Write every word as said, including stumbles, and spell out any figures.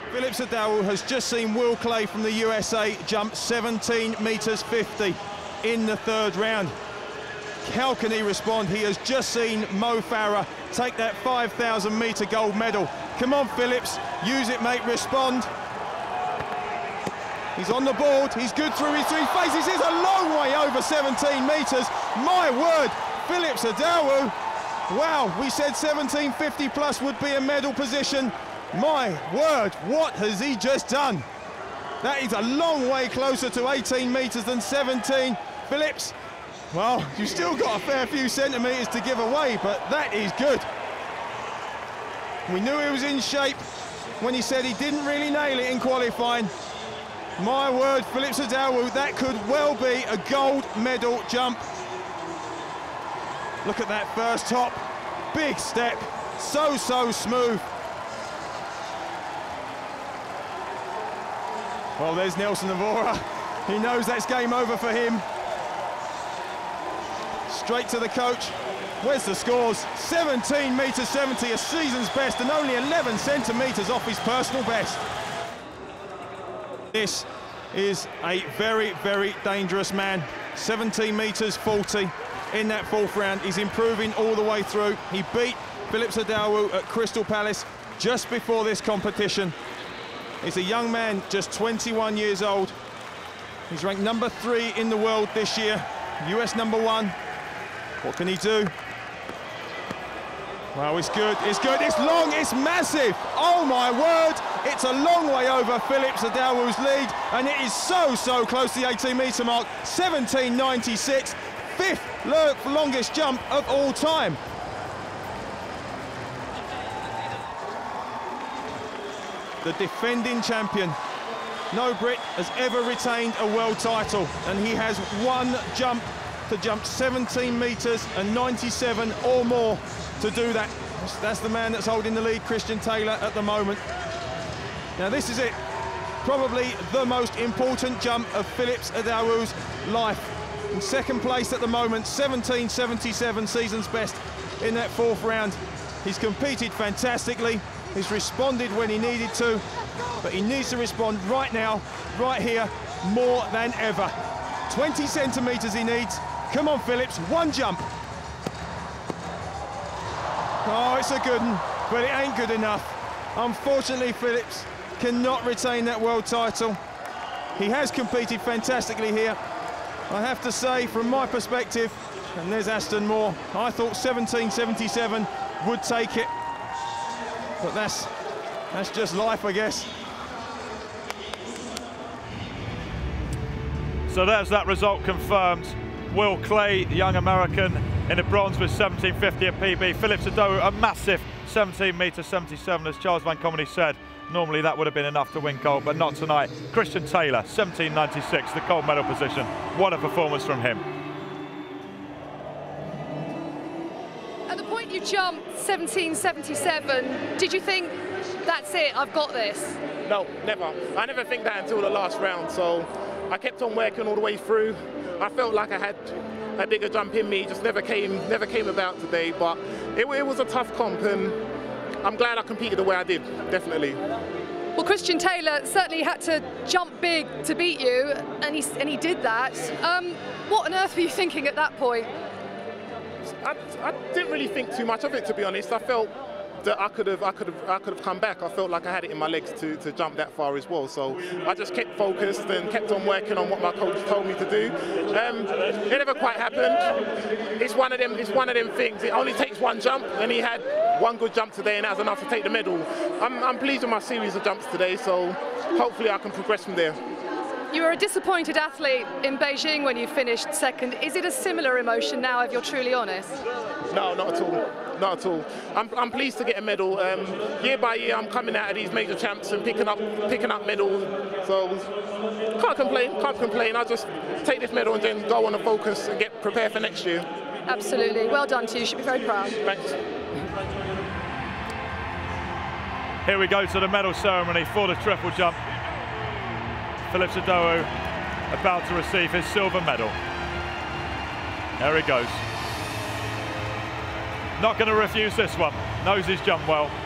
Phillips Idowu has just seen Will Clay from the U S A jump seventeen meters fifty in the third round. How can he respond? He has just seen Mo Farah take that five thousand meter gold medal. Come on, Phillips, use it, mate, respond. He's on the board, he's good through his three phases. He's a long way over seventeen meters. My word, Phillips Idowu. Wow, we said seventeen fifty plus would be a medal position. My word, what has he just done? That is a long way closer to eighteen meters than seventeen. Phillips, well, you've still got a fair few centimeters to give away, but that is good. We knew he was in shape when he said he didn't really nail it in qualifying. My word, Phillips Idowu, that could well be a gold medal jump. Look at that first hop, big step, so, so smooth. Well, there's Nelson Navora. He knows that's game over for him. Straight to the coach. Where's the scores? seventeen meters seventy, a season's best, and only eleven centimeters off his personal best. This is a very, very dangerous man. seventeen meters forty in that fourth round. He's improving all the way through. He beat Phillips Idowu at Crystal Palace just before this competition. He's a young man, just twenty-one years old. He's ranked number three in the world this year, U S number one. What can he do? Well, it's good, it's good, it's long, it's massive. Oh my word, it's a long way over Phillips Idowu's lead, and it is so, so close to the eighteen meter mark. seventeen ninety-six, fifth longest jump of all time. The defending champion. No Brit has ever retained a world title, and he has one jump to jump seventeen meters and ninety-seven or more to do that. That's the man that's holding the lead, Christian Taylor, at the moment. Now this is it, probably the most important jump of Phillips Idowu's life. In second place at the moment, seventeen seventy-seven, season's best in that fourth round. He's competed fantastically. He's responded when he needed to, but he needs to respond right now, right here, more than ever. twenty centimeters he needs. Come on, Phillips, one jump. Oh, it's a good one, but it ain't good enough. Unfortunately, Phillips cannot retain that world title. He has competed fantastically here. I have to say, from my perspective, and there's Aston Moore, I thought seventeen seventy-seven would take it. But that's, that's just life, I guess. So there's that result confirmed. Will Clay, the young American, in the bronze with seventeen fifty at P B. Phillips Idowu, a massive seventeen meter seventy-seven, as Charles Van Comedy said. Normally that would have been enough to win gold, but not tonight. Christian Taylor, seventeen ninety-six, the gold medal position. What a performance from him. At the point you jumped seventeen seventy-seven, did you think, that's it, I've got this? No, never. I never think that until the last round, so I kept on working all the way through. I felt like I had a bigger jump in me, just never came, never came about today, but it, it was a tough comp, and I'm glad I competed the way I did, definitely. Well, Christian Taylor certainly had to jump big to beat you, and he, and he did that. Um, what on earth were you thinking at that point? I, I didn't really think too much of it, to be honest. I felt that I could have, I could have, I could have come back. I felt like I had it in my legs to, to jump that far as well. So I just kept focused and kept on working on what my coach told me to do. Um, it never quite happened. It's one of them. It's one of them things. It only takes one jump, and he had one good jump today, and that was enough to take the medal. I'm, I'm pleased with my series of jumps today. So hopefully I can progress from there. You were a disappointed athlete in Beijing when you finished second. Is it a similar emotion now, if you're truly honest? No, not at all. Not at all. I'm, I'm pleased to get a medal. Um, year by year, I'm coming out of these major champs and picking up, picking up medals. So can't complain. Can't complain. I'll just take this medal and then go on and focus and get prepared for next year. Absolutely. Well done to you. You should be very proud. Thanks. Here we go to the medal ceremony for the triple jump. Phillips Idowu about to receive his silver medal. There he goes. Not going to refuse this one. Knows his jump well.